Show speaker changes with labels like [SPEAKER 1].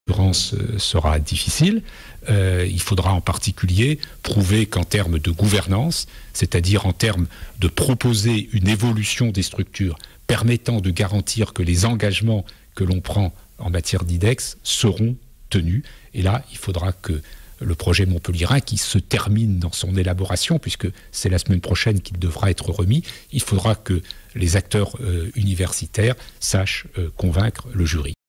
[SPEAKER 1] Sera difficile. Il faudra en particulier prouver qu'en termes de gouvernance, c'est-à-dire en termes de proposer une évolution des structures permettant de garantir que les engagements que l'on prend en matière d'IDEX seront tenus. Et là, il faudra que le projet Montpelliérain, qui se termine dans son élaboration, puisque c'est la semaine prochaine qu'il devra être remis, il faudra que les acteurs universitaires sachent convaincre le jury.